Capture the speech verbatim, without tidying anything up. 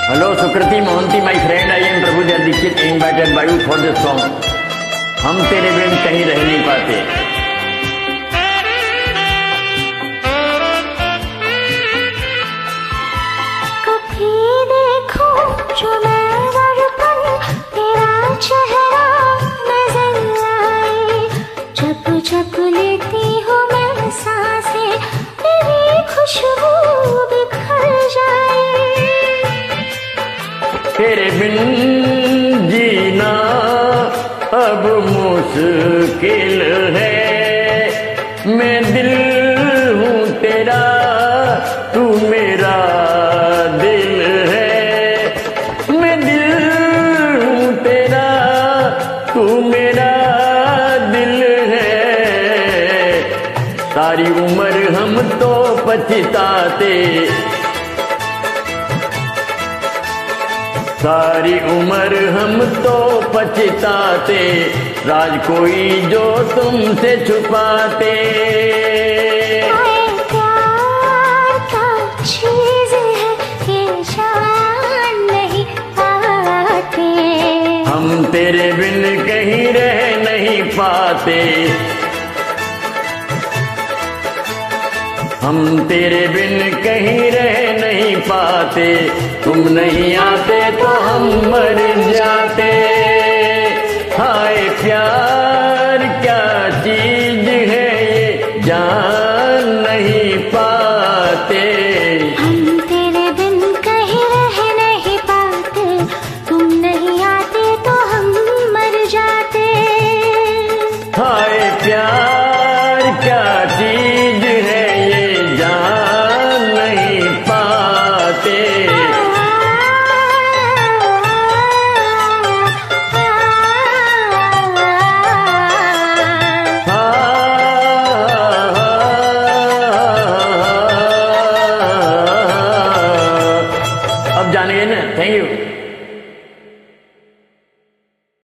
Hello Sukriti Mohanty my friend, I am Prabhudev Dikshit invited by you for this song. हम तेरे बिन कहीं रह नहीं पाते। कभी देखो जो मैं दर्पण, तेरा चेहरा नजर आए। जब जब लेती हूँ मैं सांसें, तेरी खुशबू बिखर जाए। तेरे बिन जीना अब मुश्किल है। मैं दिल हूँ तेरा, तू मेरा दिल है। मैं दिल हूँ तेरा, तू मेरा दिल है। सारी उम्र हम तो पछताते, सारी उम्र हम तो पछताते। राज कोई जो तुमसे छुपाते। प्यार का चीज है ये जान नहीं पाते। हम तेरे बिन कहीं रह नहीं पाते। हम तेरे बिन कहीं रह नहीं पाते। तुम नहीं आते तो हम मर जाते। हाय प्यार क्या चीज है ये जान नहीं पाते। हम तेरे बिन कहीं रह नहीं पाते। तुम नहीं आते तो हम मर जाते। हाय प्यार क्या चीज है ये जान नहीं पाते। अब जानेंगे ना। Thank you.